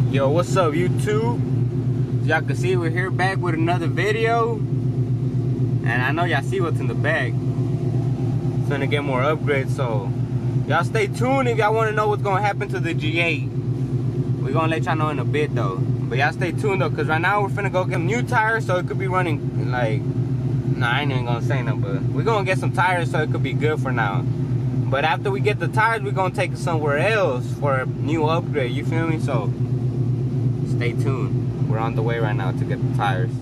Yo, what's up, YouTube? Y'all can see we're here back with another video. And I know y'all see what's in the bag. It's gonna get more upgrades, so y'all stay tuned if y'all wanna know what's gonna happen to the G8. We're gonna let y'all know in a bit though. But y'all stay tuned though, cause right now we're finna go get new tires, so it could be running like, nah, I ain't even gonna say nothing, but we're gonna get some tires so it could be good for now. But after we get the tires, we're gonna take it somewhere else for a new upgrade, you feel me? So stay tuned. We're on the way right now to get the tires.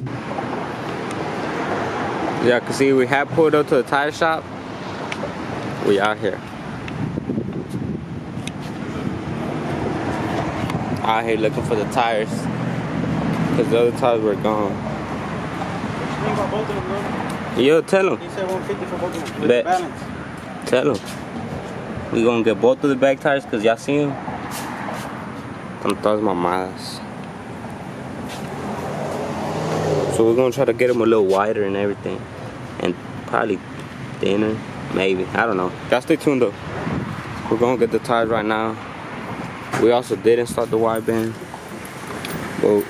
Y'all can see we have pulled up to the tire shop. We out here. Out here looking for the tires, because the other tires were gone. Yo, tell him. He said 150 for both of them. Bet. Balance. Tell him. We gonna get both of the back tires, because y'all see them. Con todas mamadas. So we're gonna try to get them a little wider and everything. And probably thinner, maybe. I don't know. Y'all stay tuned though. We're gonna get the tires right now. We also did install the wideband. Whoa.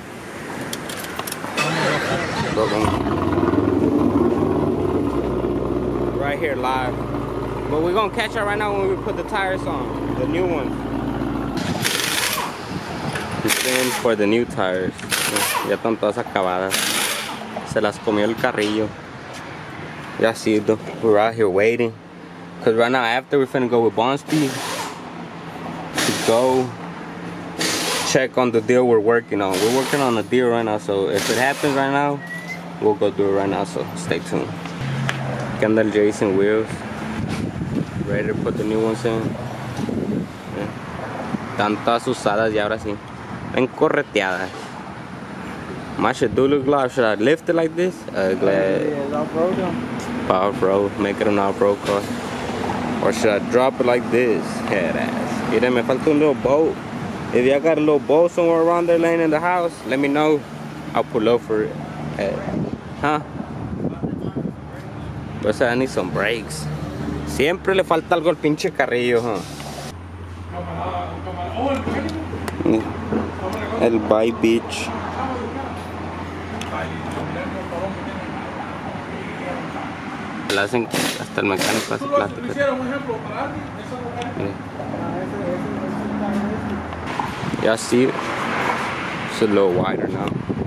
Right here live. But we're gonna catch it right now when we put the tires on. The new ones. Looking for the new tires. Ya están todas acabadas. Se las comió el carrillo. Ya see though. We're out here waiting. Cause right now after we're finna go with Bonsby to go check on the deal we're working on. We're working on a deal right now, so if it happens right now, we'll go do it right now, so stay tuned. Aquí anda el Jason wheels. Ready to put the new ones in. Están todas usadas y ahora sí. Están correteadas. My shit do look live. Should I lift it like this? Glad. Yeah, off-road them. Off-road, make it an off-road car. Or should I drop it like this? Head ass. Mira, me falta un little bolt. If y'all got a little bolt somewhere around there laying in the house, let me know. I'll pull up for it. Huh? But I need some brakes. Siempre le falta algo al pinche carrillo, huh? El bye bitch. Le hacen hasta el mecánico hace plástico. Y'all see it? It's a little wider now.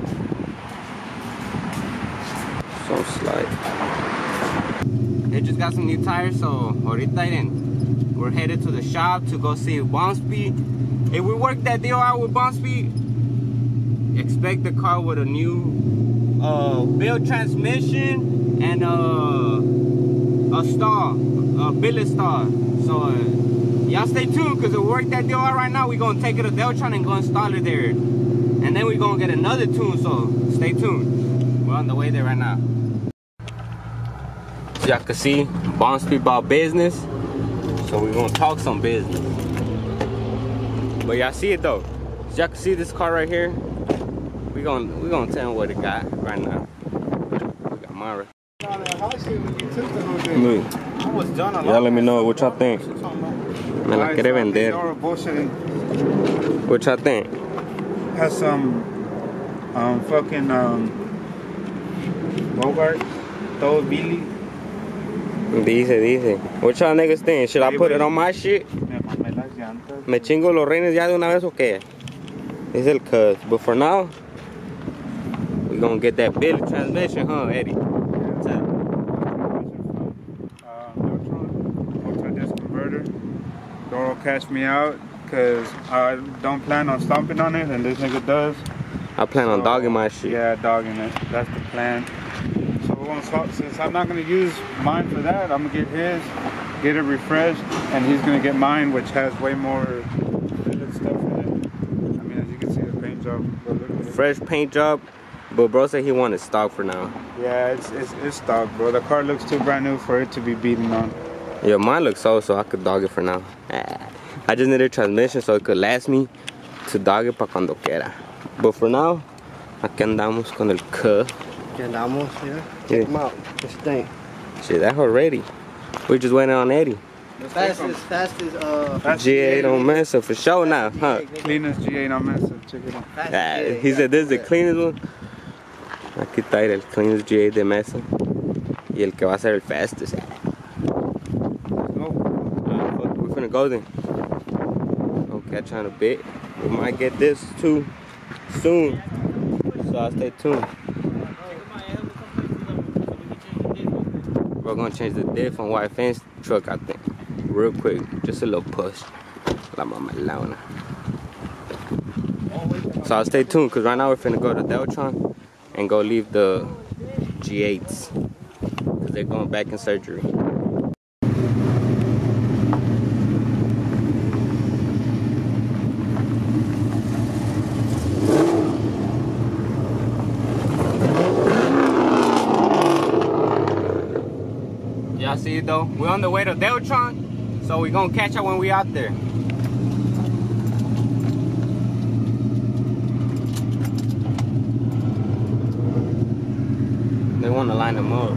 So slight. They just got some new tires, so ahorita we're headed to the shop to go see Bonsby. If we work that deal out with Bonsby, expect the car with a new build transmission and a billet star. So y'all stay tuned, because if we work that deal out right now, we're gonna take it to Deltron and go install it there. And then we're gonna get another tune, so stay tuned. We're on the way there right now. So y'all can see Bonsby about business. So we're gonna talk some business. But y'all see it though. So y'all can see this car right here. We're gonna tell them what it got right now. We got Mara. Y'all let me know what y'all think. Me la quiere vender. What y'all think? Has some fucking Bogart, those Billy. Dice. What y'all niggas think? Should I put it on my shit? Me chingo los reines ya de una vez o qué? It's el cuz. But for now, we gonna get that billet transmission, huh, Eddie? Multi-disc converter. Door will catch me out, because I don't plan on stomping on it, and this nigga does. I plan on dogging my shit. Yeah, dogging it. That's the plan. So we're gonna swap. Since I'm not gonna use mine for that, I'm gonna get his, get it refreshed, and he's gonna get mine, which has way more billet stuff in it. I mean, as you can see, the paint job. Fresh paint job, but bro said he wanted stock for now. Yeah, it's stock, bro. The car looks too brand new for it to be beaten on. Yeah, mine looks so I could dog it for now. I just need a transmission so it could last me to dog it pa cuando quiera. But for now, aquí andamos con el C. Aquí andamos, yeah. Check them out. This thing. Shit, that already. We just waiting on Eddie. Fastest. G8 on Mesa for sure now, huh? Cleanest G8 on Mesa. Check it out. He said this is the cleanest one. Aquí está el cleanest G8 de Mesa. Y el que va a ser el fastest. We're finna go then. I'll catch on a bit. We might get this too soon. So I'll stay tuned. We're gonna change the diff on White Fence truck, I think. Real quick. Just a little push. La mamalona. So I'll stay tuned because right now we're finna go to Deltron and go leave the G8s because they're going back in surgery. Y'all see it though? We're on the way to Deltron, so we're gonna catch up when we out there. They want to line them up.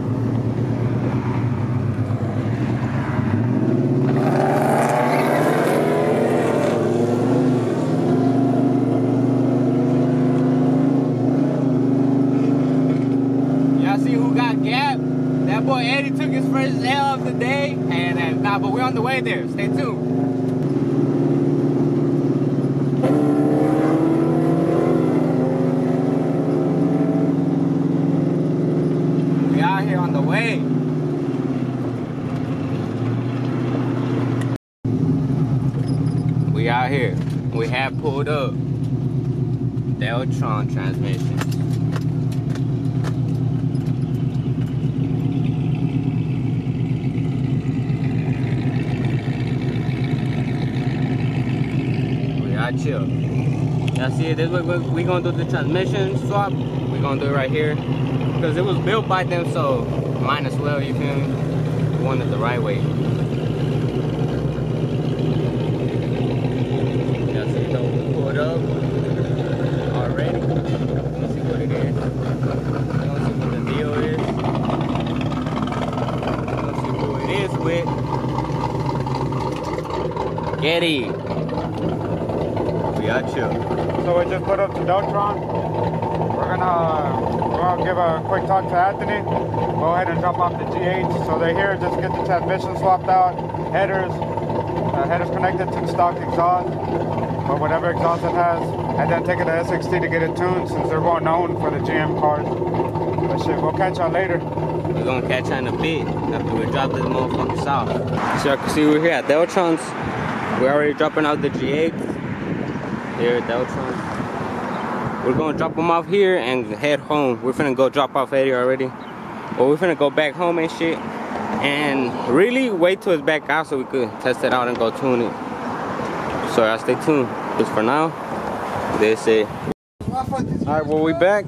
Y'all see who got gapped? That boy Eddie took his first L of the day. And nah, but we're on the way there. Stay tuned. On the way. We out here. We have pulled up Deltron transmissions. We are chill. Y'all see it? This way we gonna do the transmission swap. We gonna do it right here. Because it was built by them, so might as well, you feel me? We want it the right way. Y'all see it though, pulled up already. Let's see what it is. Let's see what the deal is. Let's see who it is with. Getty. We are chill. So we just put up to Deltron. We're gonna give a quick talk to Anthony. Go ahead and drop off the G8. So they're here just to get the transmission swapped out, headers connected to the stock exhaust, or whatever exhaust it has, and then take it to SXT to get it tuned since they're well known for the GM cars. But shit, we'll catch y'all later. We're gonna catch y'all in a bit after we drop this motherfucker off. So y'all can see we're here at Deltron's. We're already dropping out the G8 here at Deltron. We're gonna drop them off here and head home. We're finna go drop off Eddie already. But we're finna go back home and shit. And really wait till it's back out so we could test it out and go tune it. So y'all stay tuned. Because for now, this is it. Alright, well we back.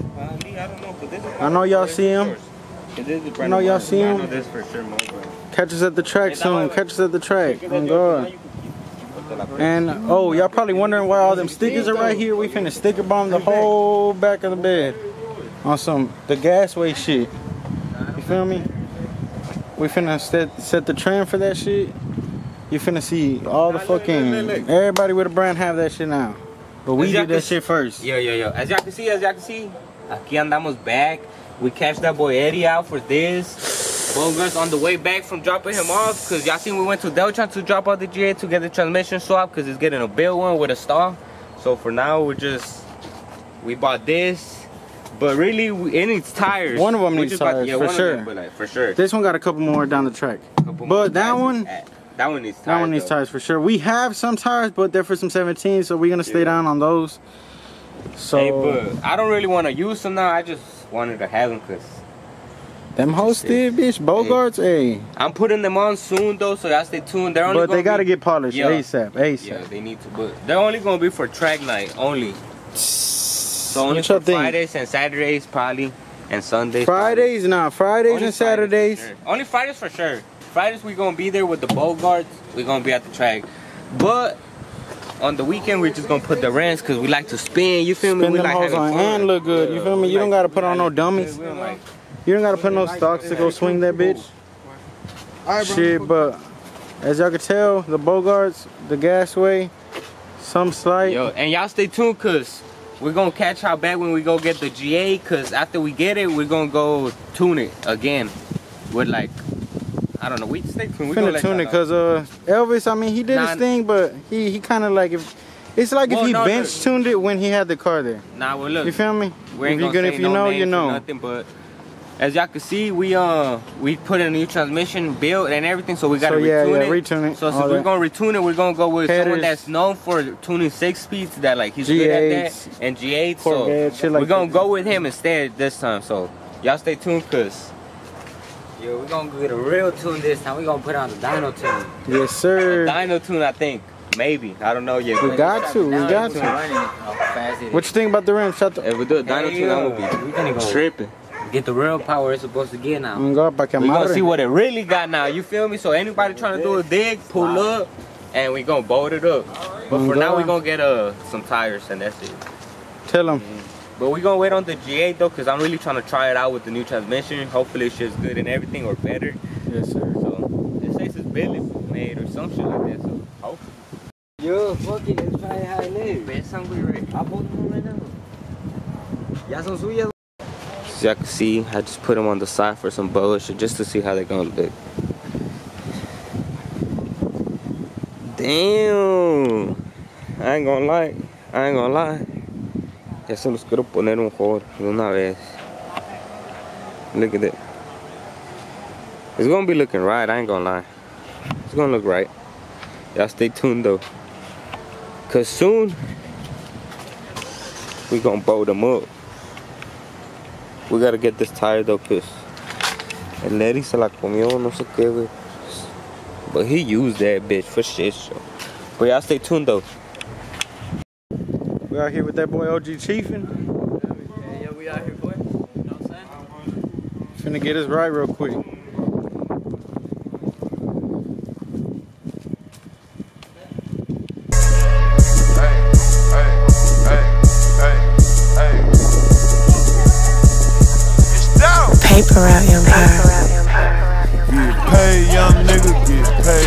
I know y'all see him. I know y'all see him. Catch us at the track soon. Catch us at the track. Oh God. And oh, y'all probably wondering why all them stickers are right here. We finna sticker bomb the whole back of the bed on the gasway shit. You feel me? We finna set the trend for that shit. You finna see all the fucking everybody with a brand have that shit now. But we did that shit first. Yo. As y'all can see, aquí andamos back. We catch that boy Eddie out for this. Bogus on the way back from dropping him off, because y'all seen we went to Deltron to drop out the G8 to get the transmission swap because it's getting a built one with a stall. So for now we bought this, but really it needs tires. One of them needs tires, for sure. For sure. This one got a couple more down the track. But that one needs tires. That one needs tires for sure. We have some tires, but they're for some 17, so we're gonna stay down on those. So hey, but I don't really want to use them now. I just wanted to have them because them hoes still, bitch. Bogarts, hey. I'm putting them on soon though, so y'all stay tuned. They're only but they gotta get polished ASAP. Yeah, they need to. But they're only gonna be for track night only. So only for Fridays and Saturdays probably, and Sundays. Fridays, nah. Fridays and Saturdays. Sure. Only Fridays for sure. Fridays we gonna be there with the Bogarts. We gonna be at the track, but on the weekend we're just gonna put the rims because we like to spin. You feel me? We like having fun and look good. You feel me? You don't gotta put on no dummies. You don't gotta put no stocks to go swing that bitch. Shit, but as y'all can tell, the Bogarts, the gasway, some slight. Yo, and y'all stay tuned, cause we're gonna catch y'all back when we go get the GA, cause after we get it, we're gonna go tune it again with like, I don't know, we stay tuned. We're gonna tune it, cause Elvis, I mean, he did his thing, but he kind of like, it's like if he bench tuned it when he had the car there. Nah, well look, you feel me? We ain't gonna say if you know, you know. Nothing, but as y'all can see, we put in a new transmission build and everything, so we gotta retune it. So since we're gonna retune it, we're gonna go with someone that's known for tuning 6 speeds, that like he's good at that, and G8. So we're gonna go with him instead this time. So y'all stay tuned, cause yo, we're gonna get a real tune this time. We're gonna put on the dyno tune. Yes, sir. The dyno tune, I think. Maybe. I don't know yet. We got to. What you think about the rim? If we do a dyno tune, I'm gonna be tripping. Get the real power it's supposed to get now. We're gonna see what it really got now. You feel me? So anybody trying to do a dig, pull up, and we gonna bolt it up. But for now, we gonna get some tires, and that's it. Tell them. But we gonna wait on the G8 though, cause I'm really trying to try it out with the new transmission. Hopefully it's just good and everything, or better. Yes, sir. So it says it's barely made or some shit like that. So hopefully. Yo, fuck it, let's try how it lives. Man, something ready. I bought them right now. Ya son suyas. As y'all can see, I just put them on the side for some bullshit just to see how they're gonna look. Damn. I ain't gonna lie. Ya se los quiero poner un joder de una vez. Look at it. It's gonna be looking right, I ain't gonna lie. It's gonna look right. Y'all stay tuned though. Cause soon, we gonna bolt them up. We gotta get this tire though, cause el Neri se la comió, no sé qué, wey. But he used that bitch for shit show. But y'all stay tuned though. We out here with that boy OG Chiefin'. Yeah, we out here, boy. You know what I'm saying? Finna get us right real quick. Paper Route Empire. Get paid, young nigga, get paid.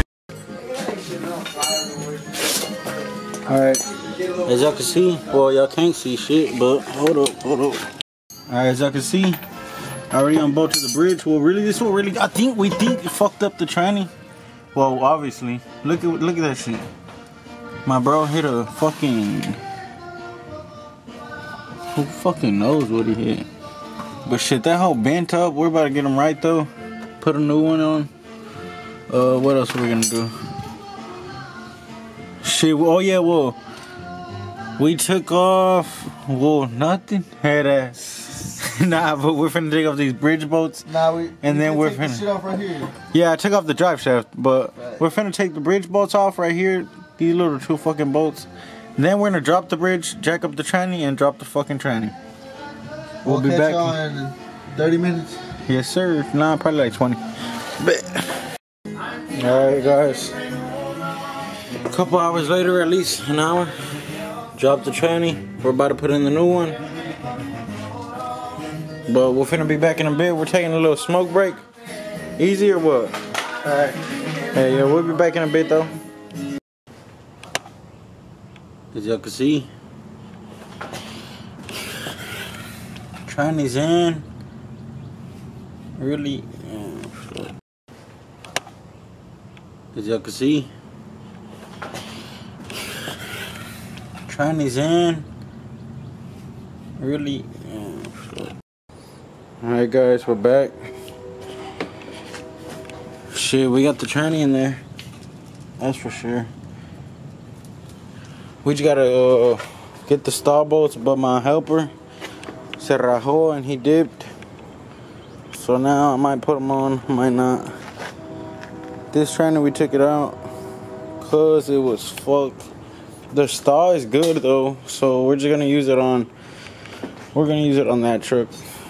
Alright, as y'all can see, well, y'all can't see shit, but hold up. Alright, as y'all can see, I already unbolted the bridge. Well, really, we think it fucked up the tranny. Well, obviously, look at that shit. My bro hit a fucking, who fucking knows what he hit? But shit, that whole bent up. We're about to get them right though. Put a new one on. What else are we gonna do? Shit, oh yeah, well, we took off, well, nothing. Head ass. Nah, but we're finna take off these bridge bolts. Nah, we're finna take the shit off right here. Yeah, I took off the drive shaft, but we're finna take the bridge bolts off right here. These little 2 fucking bolts. And then we're gonna drop the bridge, jack up the tranny, and drop the fucking tranny. We'll be back in 30 minutes. Yes, sir. Nah, probably like 20. But alright, guys. A couple hours later, at least an hour. Drop the tranny. We're about to put in the new one. But we're finna be back in a bit. We're taking a little smoke break. Easy or what? Alright. Hey, yeah, we'll be back in a bit though. As y'all can see, tranny's in. Really, as y'all can see, tranny's in. Really, alright guys, we're back. Shit, we got the tranny in there. That's for sure. We just gotta get the stall bolts, but my helper se rajó and he dipped. So now I might put them on, might not. This tranny, we took it out cause it was fucked. The stall is good though, so we're just gonna use it on. We're gonna use it on that truck.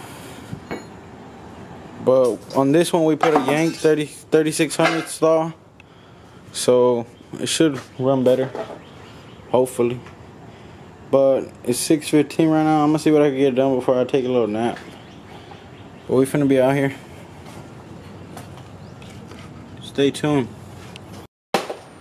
But on this one, we put a Yank 3600 stall, so it should run better, hopefully. But it's 6:15 right now. I'm gonna see what I can get done before I take a little nap. But we finna be out here. Stay tuned.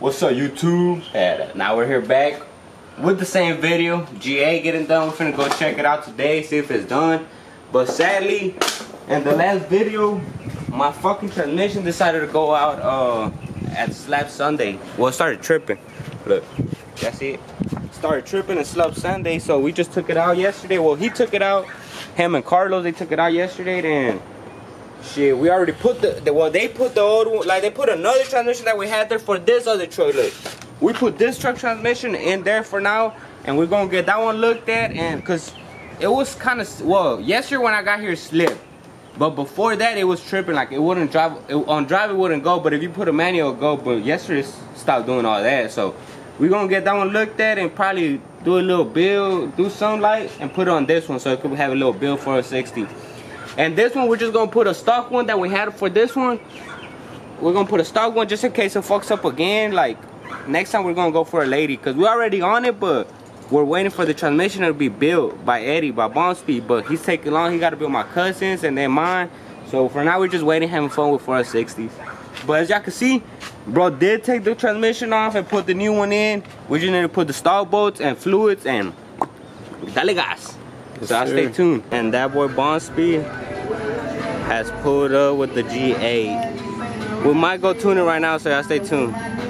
What's up, YouTube? And now we're here back with the same video. GA getting done. We're finna go check it out today, see if it's done. But sadly, in the last video, my fucking transmission decided to go out at Slap Sunday. Well, it started tripping. Look, that's it. Started tripping and Slap Sunday, so we just took it out yesterday. Well, he took it out. Him and Carlos, they took it out yesterday. Then shit, we already put they put the old one, like they put another transmission that we had there for this other truck. Look, we put this truck transmission in there for now, and we're gonna get that one looked at. And cause it was kind of, well, yesterday when I got here it slipped, but before that it was tripping, like it wouldn't drive, on drive it wouldn't go, but if you put a manual it go. But yesterday it stopped doing all that, so we're gonna get that one looked at and probably do a little build, do some light, and put it on this one so it could have a little build for a 60. And this one, we're just gonna put a stock one that we had for this one. We're gonna put a stock one just in case it fucks up again. Like, next time we're gonna go for a lady, because we're already on it, but we're waiting for the transmission to be built by Eddie, by Bond Speed. But he's taking long, he gotta build my cousins and then mine. So for now, we're just waiting, having fun with 460s. But as y'all can see, bro did take the transmission off and put the new one in. We just need to put the stall bolts and fluids and dale gas. So I stay tuned. And that boy Bond Speed has pulled up with the G8. We might go tune it right now, so y'all stay tuned.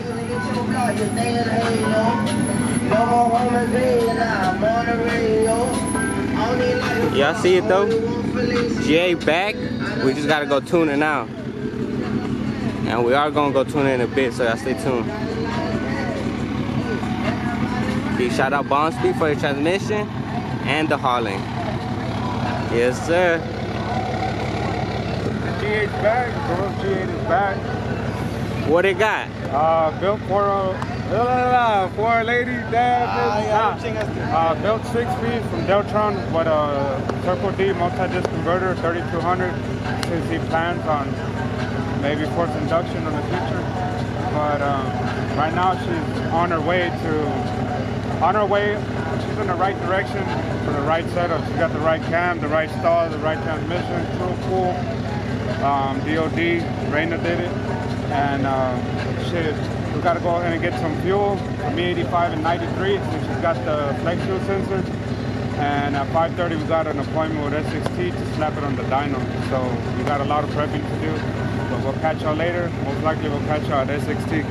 Y'all see it though? G8 back. We just gotta go tune it now. And we are gonna go tune it in a bit, so y'all stay tuned. Big shout out Bond Speed for the transmission and the hauling. Yes, sir. The G8's back. The G8 is back. What it got? Built for a lady, dad. Built 6 speed from Deltron with a Turbo D multi-disc converter, 3200. Since he plans on maybe force induction in the future. But right now she's on her way. She's in the right direction for the right setup. She's got the right cam, the right stall, the right transmission, real cool. DOD, Raina did it. And shit, we gotta go ahead and get some fuel from E85 and 93 since she's got the flex fuel sensor. And at 5:30 we got an appointment with SXT to slap it on the dyno. So we got a lot of prepping to do. But we'll catch y'all later. Most likely we'll catch y'all at SXT.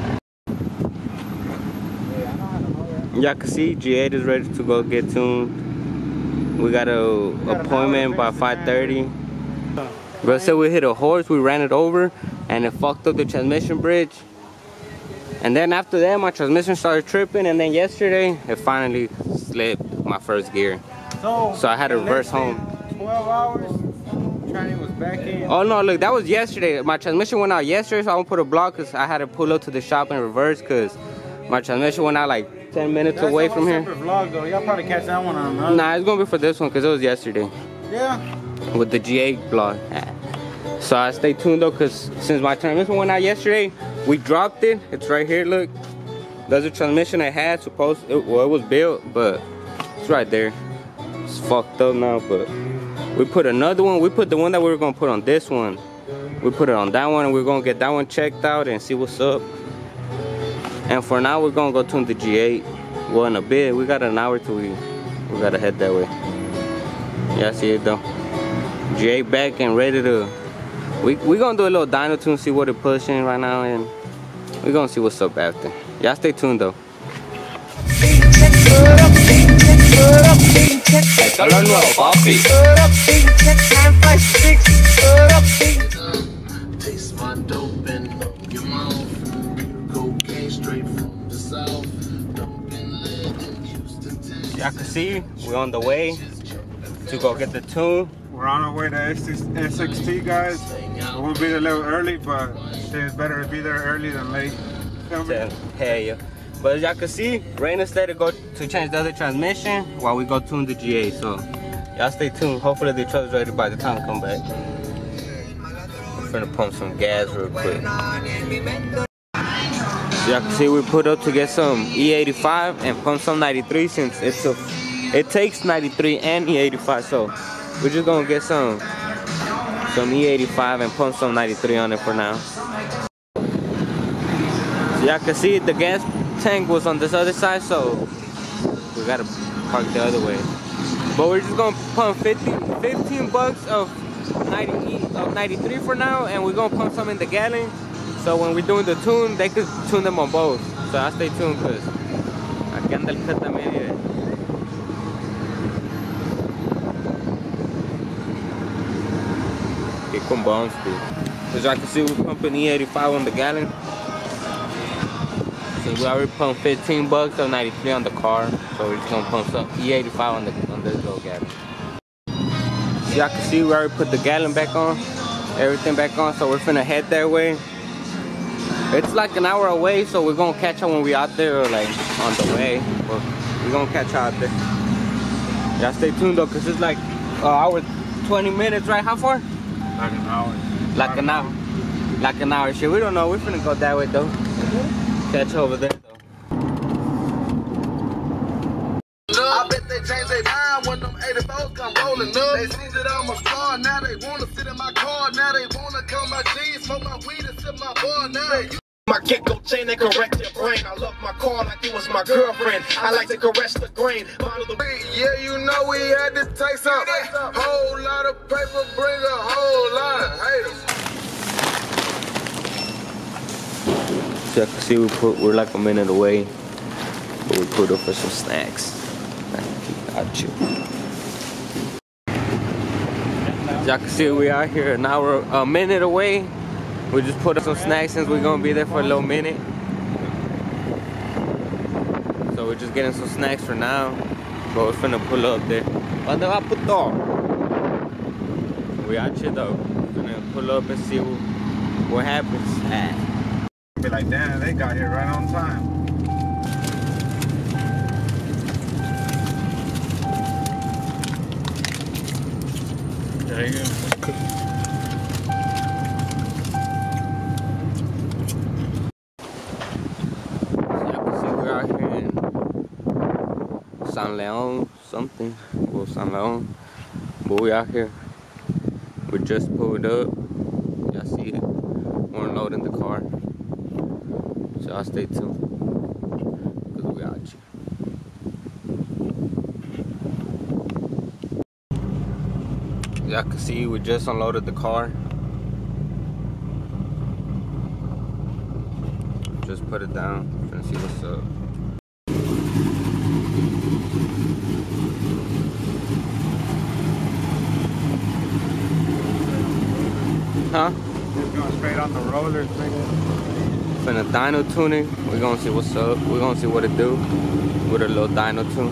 Y'all can see G8 is ready to go get tuned. We got an appointment by 5:30. Bro said we hit a horse, we ran it over, and it fucked up the transmission bridge. And then after that, my transmission started tripping, and then yesterday, it finally slipped my first gear. So I had to reverse home. 12 hours, tranny was back in. Oh no, look, that was yesterday. My transmission went out yesterday, so I won't put a block because I had to pull up to the shop and reverse because my transmission went out like 10 minutes away from here. That's a vlog though. Y'all probably catch that one on another. Nah, it's gonna be for this one because it was yesterday. Yeah. With the G8 vlog. So I stay tuned though, because since my transmission went out yesterday, we dropped it. It's right here, look. That's the transmission I had it was built, but it's right there. It's fucked up now, but we put another one. We put the one that we were gonna put on this one. We put it on that one, and we're gonna get that one checked out and see what's up. And for now, we're gonna go tune the G8. Well, in a bit, we got an hour till we gotta head that way. Yeah, I see it though. G8 back and ready to. We gonna do a little dyno tune, see what it pushing right now, and we gonna see what's up after. Y'all stay tuned though. Y'all can see we're on the way to go get the tune. We're on our way to SXT, guys. We'll be a little early, but it's better to be there early than late. Hell yeah. But as y'all can see, Raina said to go to change the other transmission while we go tune the G8. So y'all stay tuned. Hopefully the truck's ready by the time we come back. I'm finna pump some gas real quick. So y'all can see we put up to get some E85 and pump some 93 since it takes 93 and E85. So we're just gonna get some E85 and pump some 93 on it for now. So Y'all can see the gas tank was on this other side, so we gotta park the other way. But we're just gonna pump 15 bucks of 93 for now, and we're gonna pump some in the gallon. So when we're doing the tune, they could tune them on both. So I stay tuned, cause aquí anda el cut también. Que con bombs, dude. As y'all can see, we're pumping E85 on the gallon. So we already pumped 15 bucks of 93 on the car. So we're just gonna pump some E85 on this little gallon. So y'all can see, we already put the gallon back on, everything back on. So we're finna head that way. It's like an hour away, so we're gonna catch up when we're out there, or like on the way. But we're gonna catch out there. Y'all stay tuned though, cause it's like an hour, 20 minutes, right? How far? Like an hour. Like an hour. Like an hour. Shit, we don't know. We're finna go that way though. Catch over there though. I bet they change their mind when them 84s come rolling up. They seen that I'm a star, now they wanna sit in my car. Now they wanna come my jeans, smoke my weed and sip my bar. Now my Kiko chain and correct your brain. I love my car like it was my girlfriend. I like to caress the grain. Yeah, you know we had to take some. Whole lot of paper, bring a whole lot of haters. So you can see we're like a minute away, but we put up for some snacks. Got you. Y'all can see we are here a minute away. We just put up some snacks since we're gonna be there for a little minute. So we're just getting some snacks for now, but we're finna pull up there. We out here though. We're gonna pull up and see what happens. Be like, damn, they got here right on time. There you go. San Leon something, well, San Leon, but we out here. We just pulled up. Y'all see it. We're unloading the car, so y'all stay tuned, cause we out here. Y'all can see we just unloaded the car. Just put it down. Finna see what's up. Huh? Just going straight on the rollers, nigga. Finna dyno tuning. We're gonna see what's up. We're gonna see what it do with a little dyno tune.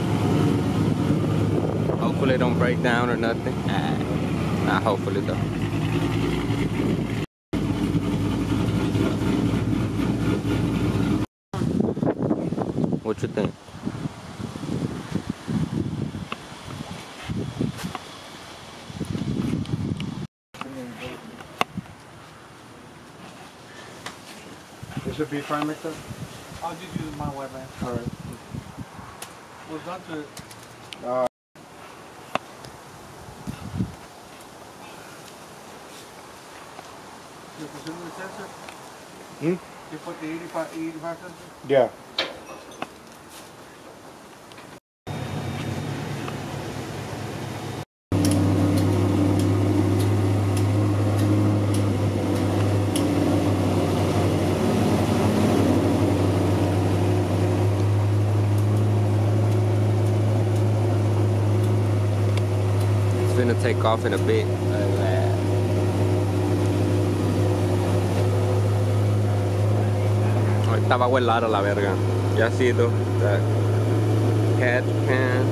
Hopefully it don't break down or nothing. Nah, hopefully though. What you think? It should be fine like that. I'll just use my wetland. Alright. Was that the... You put the sensor? Hmm? You put the 85 sensor? Yeah. It's gonna take off in a bit. Ahorita va a volar a la verga. Ya ha sido. Cat can.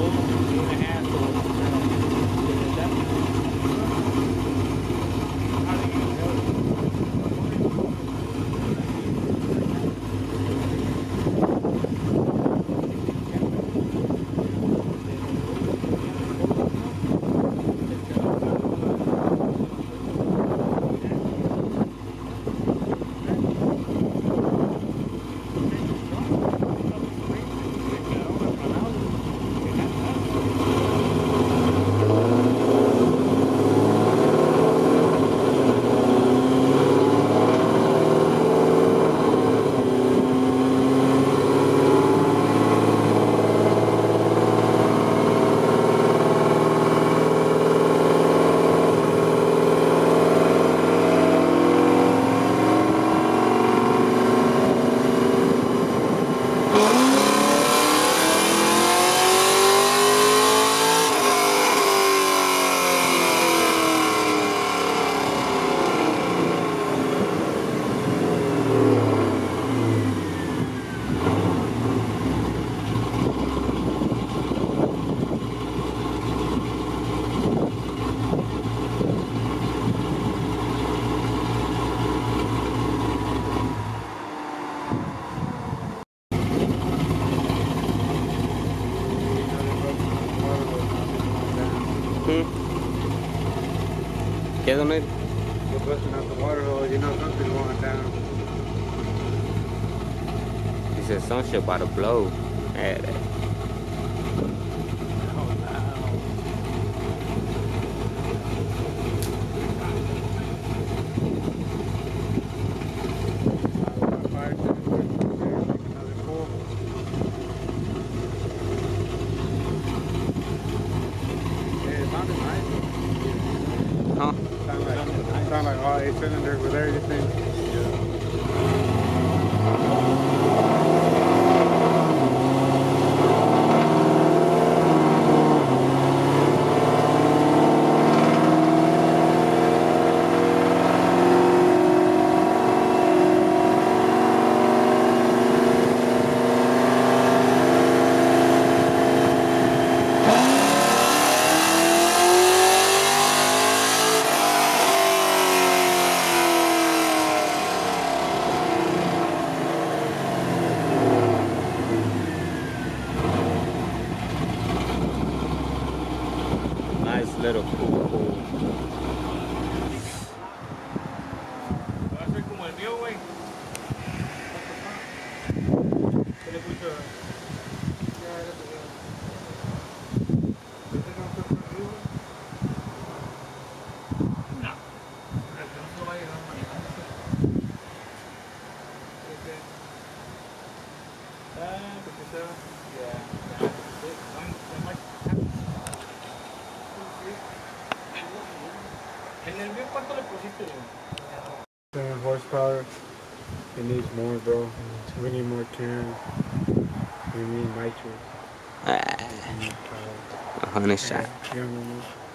¿Qué, don Eddie? You're busting out the water hose, you know something's going down. He said some shit about to blow. Yeah, that. Huh? Sound like all 8 cylinders with everything. Nice little cool pool. ¿En el mío cuánto le pusiste? 7 horsepower. It needs more, bro. We need more cans. We need nitrous. 100 shot. You know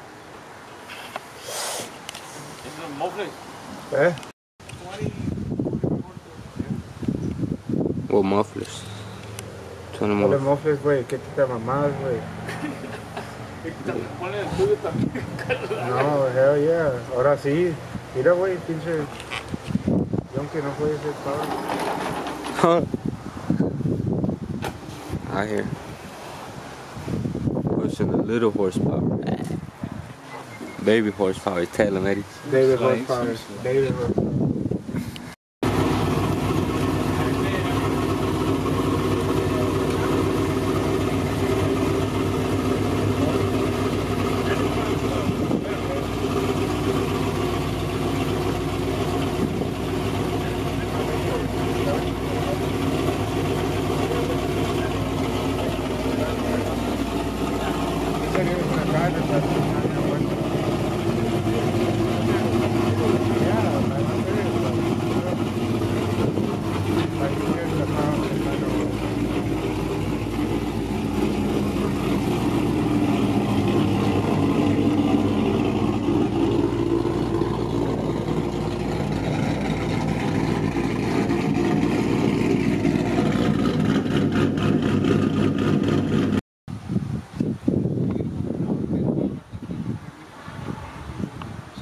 ¿Es los mofles? Eh? What mufflers? 20 Ponle more. mofles, güey. ¿Qué te mamadas, güey? Ponle el tuyo también. No, hell yeah. Ahora sí. Mira, güey, pinche. Y aunque no puede ser power. Out here. Pushing a little horsepower. Baby horsepower, tell him, Eddie. David horsepower. David horsepower.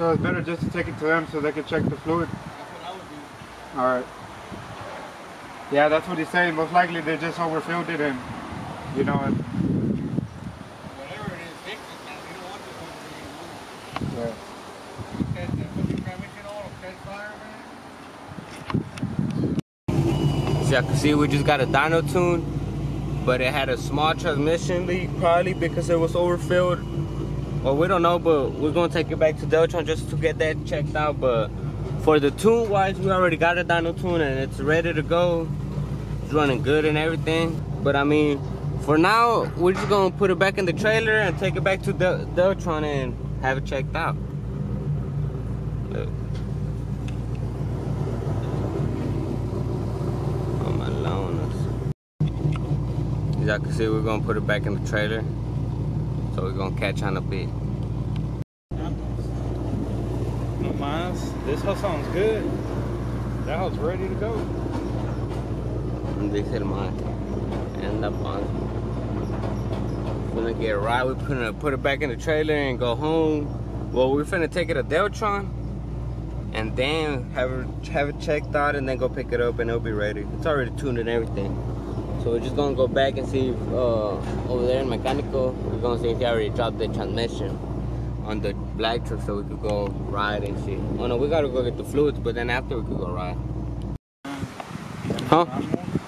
So it's better just to take it to them so they can check the fluid. That's what I would do. All right. Yeah, that's what he's saying. Most likely they just overfilled it and, you know. Whatever it is, fix it now. You don't want this one to be moved. Yeah. Catch that fucking transmission oil, catch fire, man. So I can see we just got a dyno tune, but it had a small transmission leak, probably because it was overfilled. Well, we don't know, but we're gonna take it back to Deltron just to get that checked out. But for the tune wise, we already got a dyno tune and it's ready to go. It's running good and everything. But I mean, for now, we're just gonna put it back in the trailer and take it back to Deltron and have it checked out. Look. Oh my lowness. As y'all can see, we're gonna put it back in the trailer. So we're gonna catch on a bit. No minds. This house sounds good. That house ready to go. And they said mine. And up on. We're gonna get right. We're gonna put it back in the trailer and go home. Well, we're finna take it to Deltron and then have it checked out and then go pick it up and it'll be ready. It's already tuned and everything. So we're just gonna go back and see if, over there in mechanical, we're gonna see if he already dropped the transmission on the black truck so we could go ride and see. Oh no, we gotta go get the fluids, but then after we could go ride. Huh?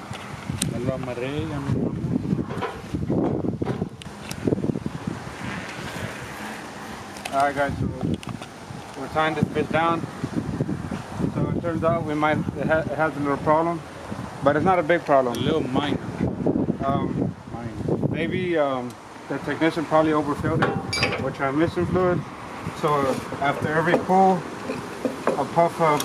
Alright guys, so we're tying this bitch down. So it turns out it has a little problem, but it's not a big problem. A little minor. Maybe the technician probably overfilled it with transmission fluid. So after every pull, a puff of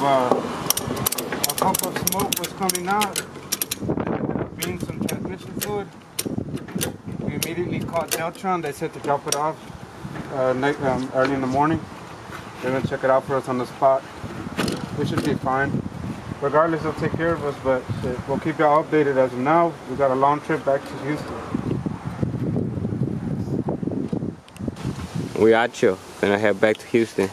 smoke was coming out, being some transmission fluid. We immediately called Deltron. They said to drop it off early in the morning. They're gonna check it out for us on the spot. We should be fine. Regardless, they'll take care of us, but we'll keep y'all updated. As of now, we got a long trip back to Houston. We out you. Gonna head back to Houston.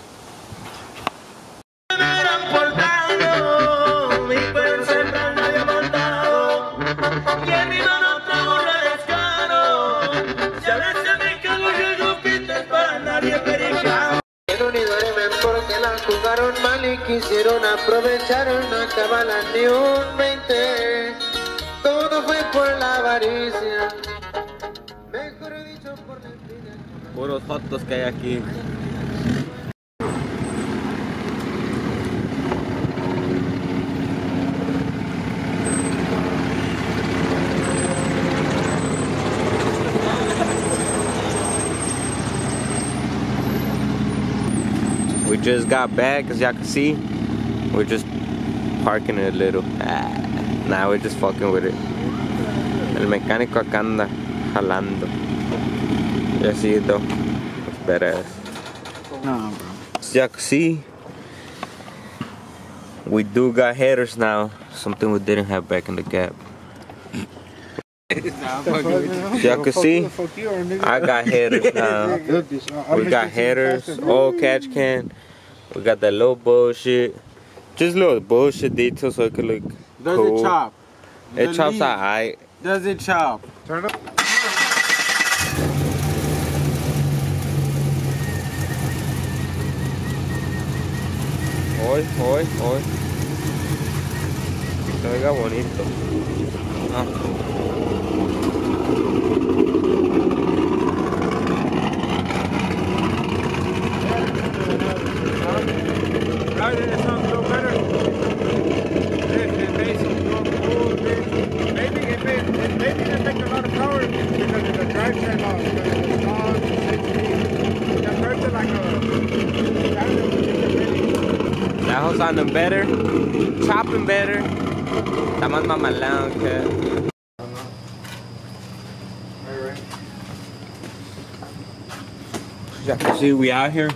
Jugaron mal y quisieron aprovecharon, no acababan ni un 20. Todo fue por la avaricia. Mejor dicho por la envidia. Puros fotos que hay aquí. We just got back, as y'all can see. We're just parking it a little. Nah, we're just fucking with it. El mecánico acá anda jalando. Ya see though. It's badass. Nah, bro. As y'all can see, we do got headers now. Something we didn't have back in the Gap. Y'all can see, I got headers now. We got headers, all catch can. We got that little bullshit. Just little bullshit details so it could look Does cool. it chop? It chops alright. Does it chop? Turn up. Hoy. Que se oiga bonito. Ah. Maybe it takes a lot of power because of the drivetrain loss. It's long, 60. Compared to like That house sounding better, chopping better. Está más mamalón que. Y'all can see we out here.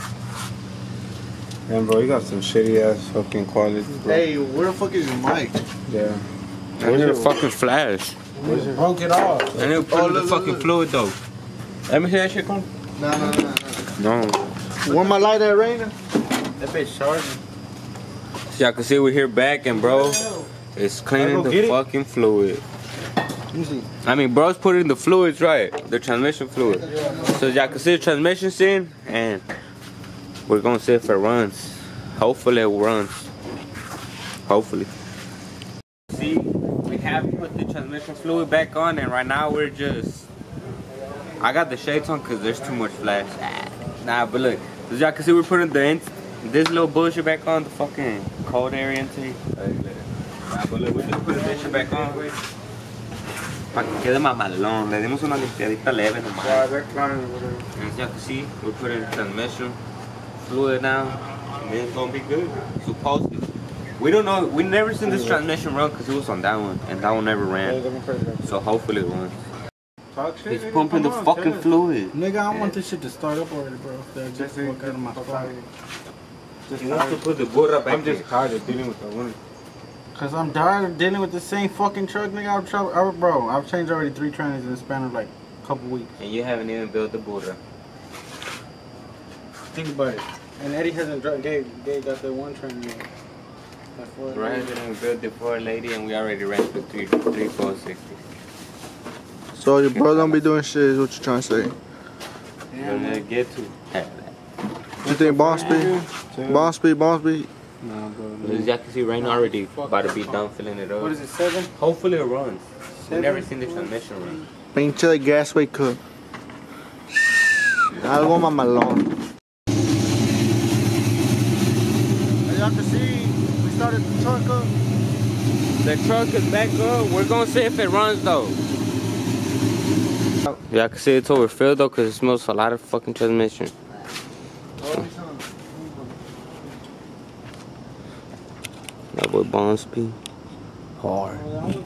Man, bro, you got some shitty ass fucking quality, bro. Hey, where the fuck is your mic? Yeah. I need a fucking flash. Broke it off. I need to put the fucking fluid though. Let me see that shit come. No. No. Where my light at, Raina? That bitch charging. So y'all can see we're here back, and bro, it's cleaning the fucking fluid. I mean, bro's putting the fluids right, the transmission fluid. So y'all can see the transmission's in, and we're gonna see if it runs. Hopefully it runs. Hopefully. See, we have put the transmission fluid back on, and right now we're just... I got the shades on because there's too much flash. Nah, but look, as y'all can see, we're putting this little bullshit back on, the fucking cold air intake. Nah, but look, we just put this shit back on. Para que quede mamalón, le dimos una limpiadita leve nomás. Yeah, they're climbing over there. And as y'all can see, we're putting the transmission fluid now, and it's gonna be good. Supposedly. We don't know, we never seen this transmission run because it was on that one, and that one never ran. So hopefully it runs. He's pumping the fucking fluid. Nigga, I want this shit to start up already, bro. Just fuck out of my spot. You have to put the burra back. I'm just tired of dealing with that one. Cause I'm tired of dealing with the same fucking truck, nigga. I've changed already 3 trainers in the span of like a couple weeks. And you haven't even built the burra. Think about it. And Eddie hasn't gave got the one trainer yet. Right, hasn't even built the 480, and we already ran the 460. So your brother don't be doing shit is what you're trying to say. Yeah, get to. You think Bomb Speed? Nah, bro. As y'all can see, Rain already about to be done filling it up. What is it, 7? Hopefully it runs. We've never seen the transmission run. Pinche de gasway cook. Algo mamalón. As y'all can see, we started the truck up. The truck is back up. We're gonna see if it runs though. Y'all can see it's overfilled though, because it smells a lot of fucking transmission. That boy Bomb Speed. Hard.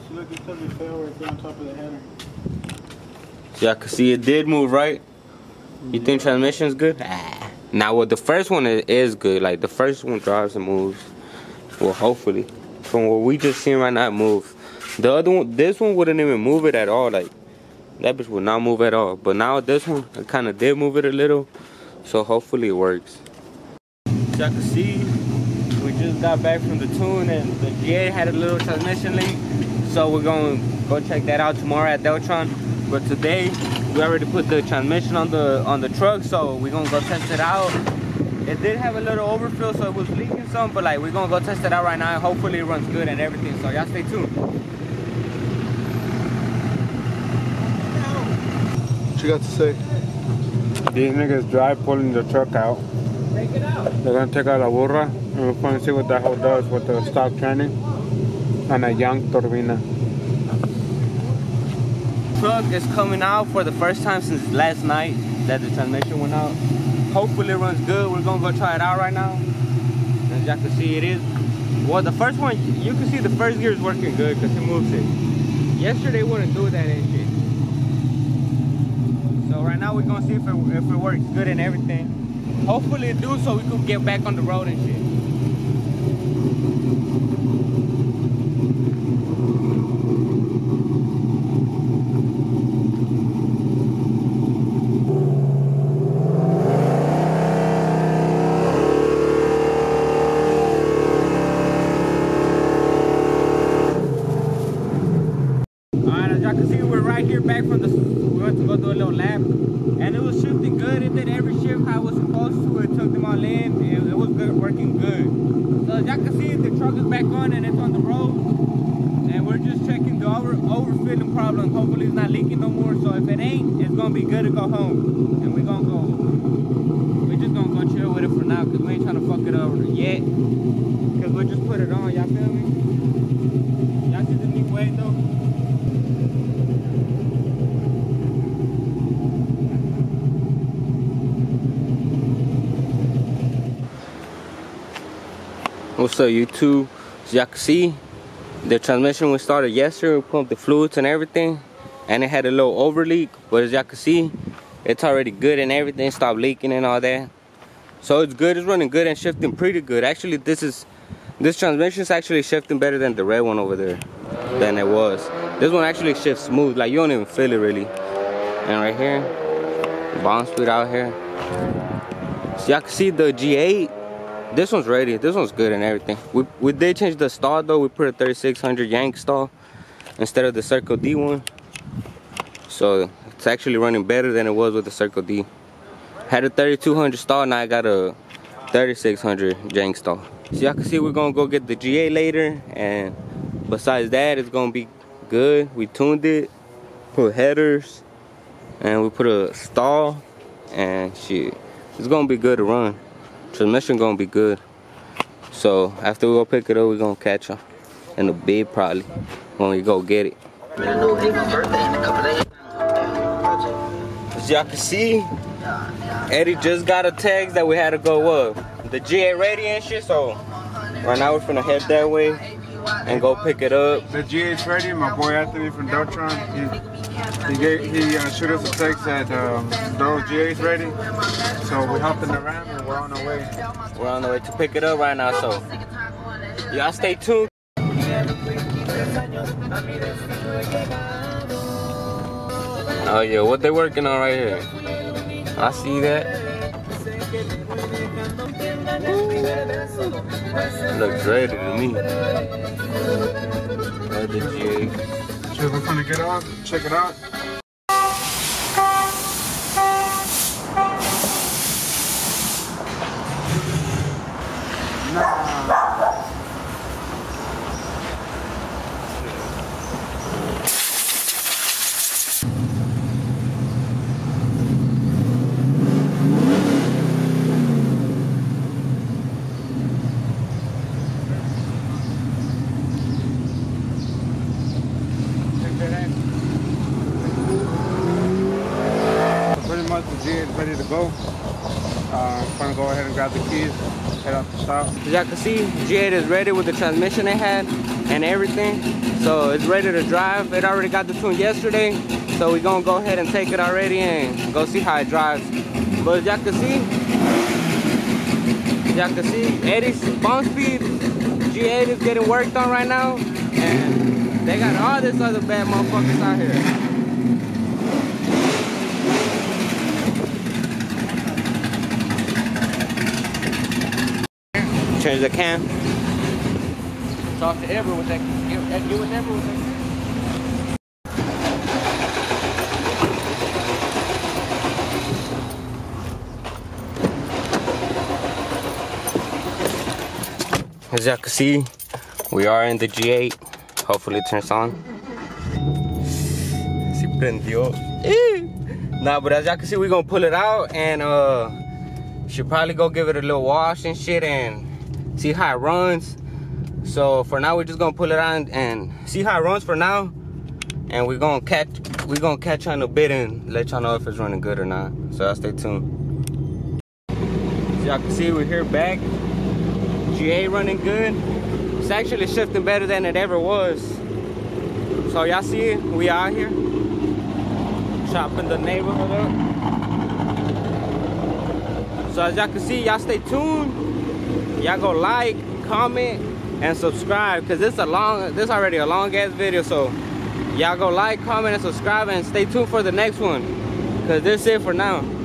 So y'all can see it did move, right? You think transmission's good? Now, well, the first one is good. Like, the first one drives and moves. Well, hopefully. From what we just seen right now, it moves. The other one, this one wouldn't even move it at all. Like, that bitch would not move at all. But now this one, it kind of did move it a little. So hopefully it works. So y'all can see, we just got back from the tune, and the G8 had a little transmission leak. So we're going to go check that out tomorrow at Deltron. But today, we already put the transmission on the truck, so we're going to go test it out. It did have a little overfill, so it was leaking some, but like, we're going to go test it out right now. Hopefully it runs good and everything, so y'all stay tuned. What you got to say? These niggas dry pulling the truck out. Take it out. They're gonna take out la burra, and we're going to see what the hell does with the stock training and a young turbina. Truck is coming out for the first time since last night that the transmission went out. Hopefully it runs good. We're gonna go try it out right now. As y'all can see, it is. Well, the first one, you can see the first gear is working good because it moves it. Yesterday wouldn't do that and shit. So right now we're gonna see if it works good and everything. Hopefully it do, so we could get back on the road and shit. Back from we went to go do a little lap, and it was shifting good. It did every shift how it was supposed to. It took them all in. It was good, working good. So as y'all can see, the truck is back on and it's on the road, and we're just checking the overfilling problem. Hopefully it's not leaking no more. So if it ain't, it's gonna be good to go home, and we're just gonna go chill with it for now because we ain't trying to fuck it up yet. Because we'll just put it on. Y'all feel me? Y'all see the new way though? What's up, YouTube? As y'all can see, the transmission was started yesterday. We pumped the fluids and everything, and it had a little over leak. But as y'all can see, it's already good and everything. Stopped leaking and all that. So it's good. It's running good and shifting pretty good. Actually, this transmission is actually shifting better than the red one over there than it was. This one actually shifts smooth. Like, you don't even feel it really. And right here, Bomb Speed out here. So y'all can see the G8. This one's ready. This one's good and everything. We did change the stall though. We put a 3600 Yank stall instead of the Circle D one. So it's actually running better than it was with the Circle D. Had a 3200 stall, now I got a 3600 Yank stall. So y'all can see we're gonna go get the G8 later, and besides that, it's gonna be good. We tuned it, put headers, and we put a stall, and shit, it's gonna be good to run. Transmission gonna be good. So after we go pick it up, we're gonna catch them in the bed probably when we go get it. As y'all can see, Eddie just got a text that we had to go the G8 ready and shit. So right now we're finna head that way and go pick it up. The G8's ready. My boy Anthony from Deltron, he shoot us a text that the G8's ready. So we hopped in the Ram and we're on our way. We're on the way to pick it up right now. So y'all stay tuned. Oh yeah, what they working on right here? I see that. Looks ready to me. The G8. So we're gonna get on, check it out. The G8 is ready to go. I'm gonna go ahead and grab the keys, head out the shop. As y'all can see, G8 is ready with the transmission it had and everything. So it's ready to drive. It already got the tune yesterday. So we're gonna go ahead and take it already and go see how it drives. But as y'all can see, Eddie's bump speed, G8 is getting worked on right now. And they got all this other bad motherfuckers out here. Change the cam. Talk to Ever with that. You with Ever with that. As y'all can see, we are in the G8. Hopefully it turns on. Si prendió. Nah, but as y'all can see, we're gonna pull it out and should probably go give it a little wash and shit and see how it runs. So for now we're just gonna pull it on and see how it runs for now, and we're gonna catch on a bit and let y'all know if it's running good or not. So y'all stay tuned. As y'all can see, we're here back. G8 running good. It's actually shifting better than it ever was. So y'all see it, we out here chopping the neighborhood up. So as y'all can see, y'all stay tuned. Y'all go like, comment, and subscribe, because this already a long ass video. So y'all go like, comment, and subscribe, and stay tuned for the next one, because this is it for now.